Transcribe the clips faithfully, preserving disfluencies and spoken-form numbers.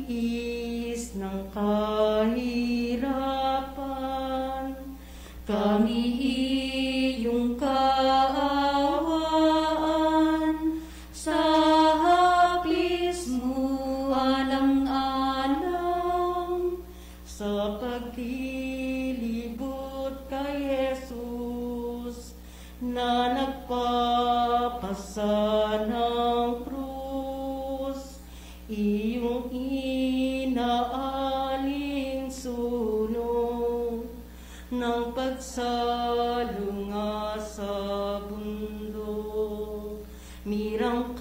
tiis ng kahirapan, kami iyong kaawaan, sa hapis mo alang-alang, sa paglilibot kay Jesus, na nagpapasa ng krus, iyong inaalinsunod ng pagsalunga sa bundok. Mirang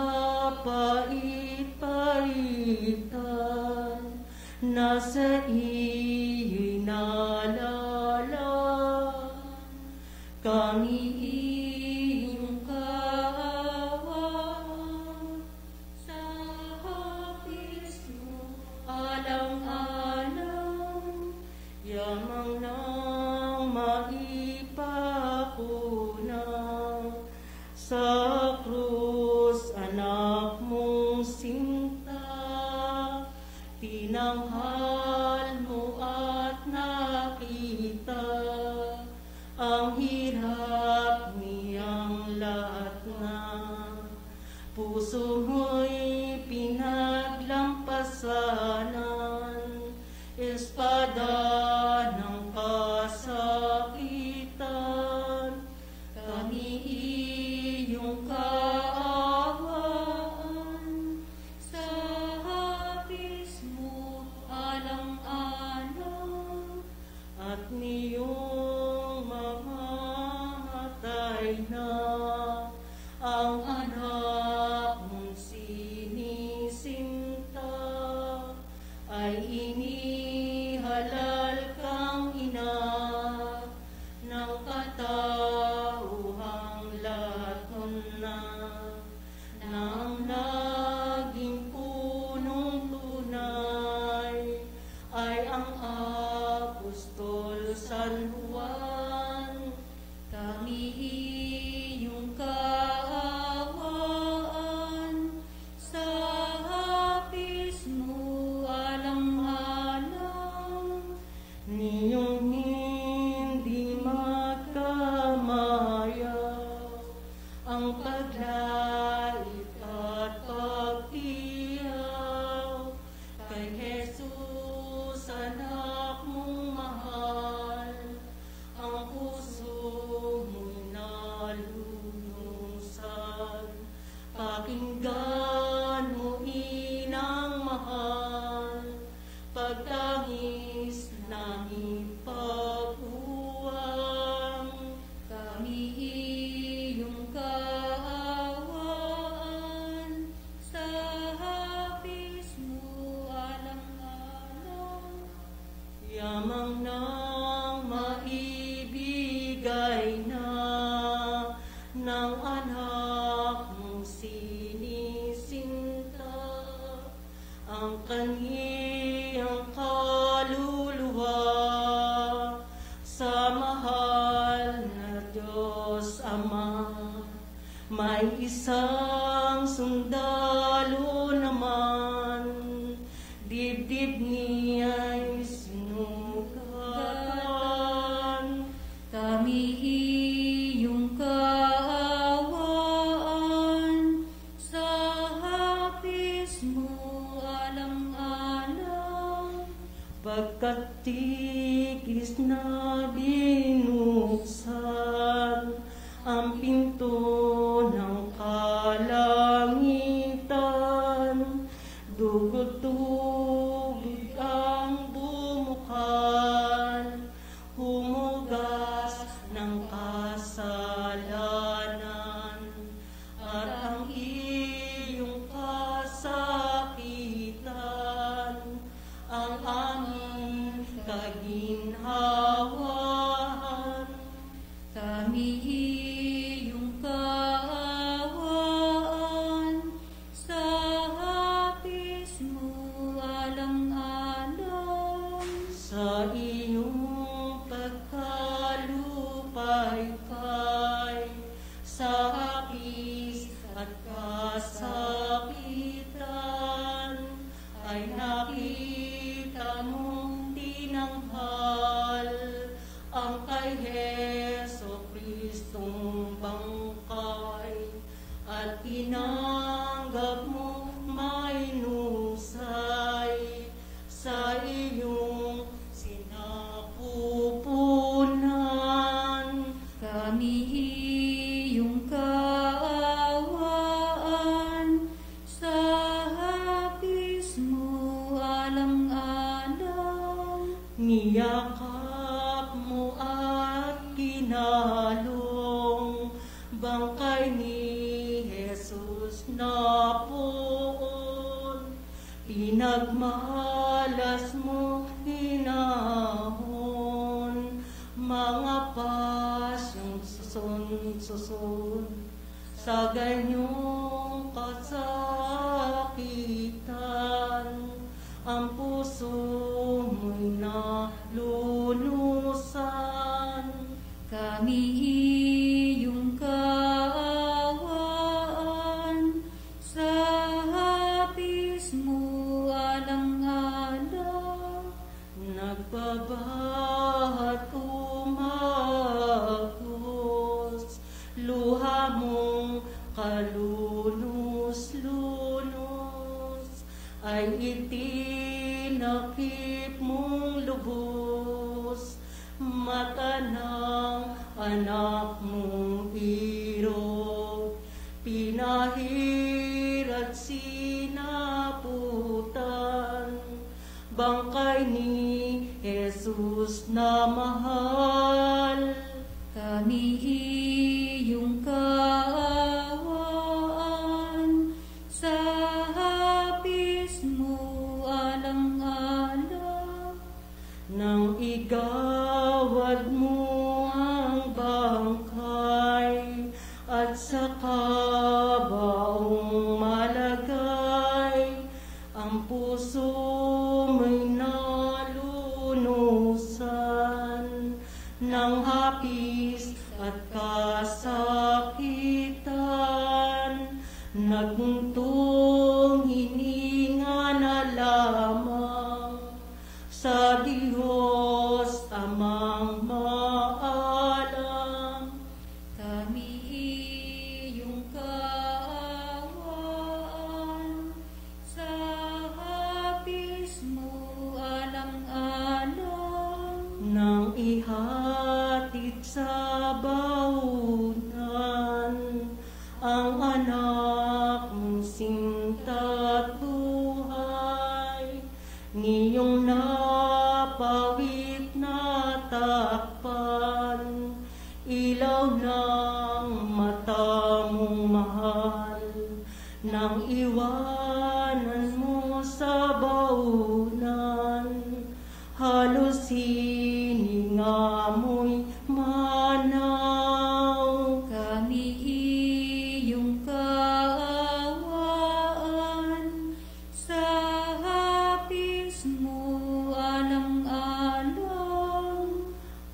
kapait-paitan, nasa iyo'y nalala. Kami iyong kaawaan, sa hapis mo alang-alang, yamang nang maipakuna sa krus, anak mong sinta, tinanghal mo at nakita ang hirap niyang lahat na puso mo'y pinaglampasanan, espada ng kasakitan. Kami iyong kaawaan, sa hapis mo alang-alang, at niyong mamamatay na ang anak mong sinisinta, ay inihalal kang ina ng katauhang lahat na, nang naging punong tunay ay ang Apostol San Juan. Kami iyong kaawaan, sa hapis mo alang-alang, niyong hindi magkamaya ang paglait at pagtiyaw kay Jesus, anak mong mahal. Ang puso mo'y nalulusan, pakinggan mo inang mahal, pagtangis namin pag-uwang. Kami iyong kaawaan, sa hapis mo alang-alang, yamang nang maibigay na ng anak mong sinisinta, ang kaniyang kaluluwa sa mahal na Diyos Ama. May isang sundalo naman, dibdib niya'y sinugatan. Kami iyong kaawaan, sa hapis mo alang-alang, pagkat tigis na binuksan ang pinto ng kalangitan, dugod-dugod ang bumukan, humugas ng kasalanan, at ang iyong kasakitan ang aming kaginhawahan. Kami iyong kaawaan, sa hapis mo alang-alang, sa iyong pagkalupay-pay, sa hapis at kasakitan ay napakasalanan. Niyakap mo at kinalong bangkay ni Jesus na poon. Pinagmalas mo hinahon, mga pasyong susun-susun sa ganyong kasakitan. Ang puso mo'y nalulusan. Kami iyong kaawaan, sa hapis mo alang-alang, Nagbabahat umagos, luha mong kalunos-lunos, ay itinakip mong lubos, mata ng anak mong iro, pinahirap sinaputan, bangkay ni Jesus na mahal. kami iyong kaawaan, sa hapis mo alang-alang, Nang igawad mo ang bangkay at sa kabaong malagay, ang puso mo'y nalunusan ng hapis at kasakitan. Nagmuntong hininga na lamang sa Diyos Amang maalam. kami iyong kaawaan, sa hapis mo alang-alang, Nang ihatid sa baunan ang anak mong sinta't buhay, ngiyong napawit na takpan, ilaw ng mata mong mahal, nang iwanan mo sa baunan, halos hininga mo'y manaw. kami iyong kaawaan, sa hapis mo alang-alang,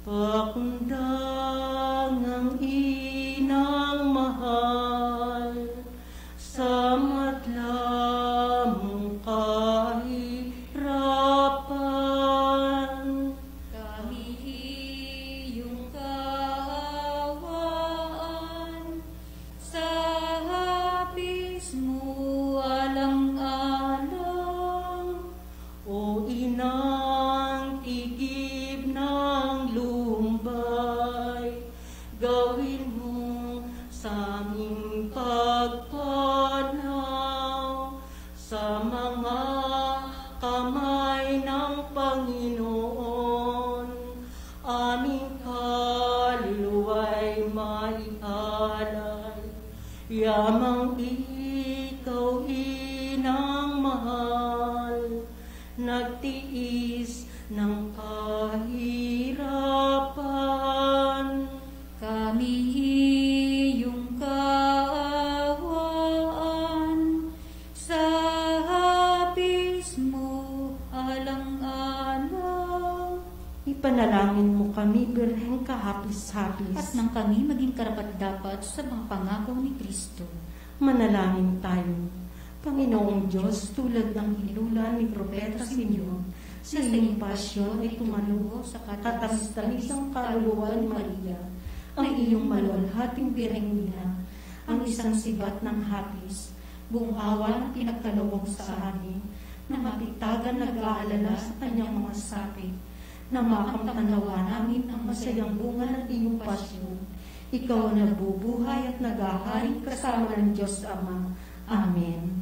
Pakundangang inang mahal, sa matlamong kahirapan, kami iyong kaawaan, sa hapis mo alang-alang, o inang tigib ng lumbay, gawin mo sa aming pagpanaw, sa mga kamay ng Panginoon, aming kaluluwa'y maihalay, yamang ikaw inang mahal, nagtiis ng kahirapan. kami iyong kaawaan, sa hapis mo alang-alang, Ipanalangin mo kami, Birheng kahapis-hapis. at nang kami maging karapat-dapat sa mga pangako ni Kristo. Manalangin tayo. Panginoong Diyos, tulad ng hinula ni Propeta Simeon, sa iyong pasyon ay tumaluho sa katamis-tamisang kaluluwa ni Maria, ang iyong maluwalhating birhengina, ang isang sibat ng hapis, buong awa na pinagkaloob sa amin, na mapitagan nag-aalala sa kanyang mga sakit, na makamtanawa namin ang masayang bunga ng iyong pasyon. Ikaw ang nabubuhay at naghaharing kasama ng Diyos Ama. Amen.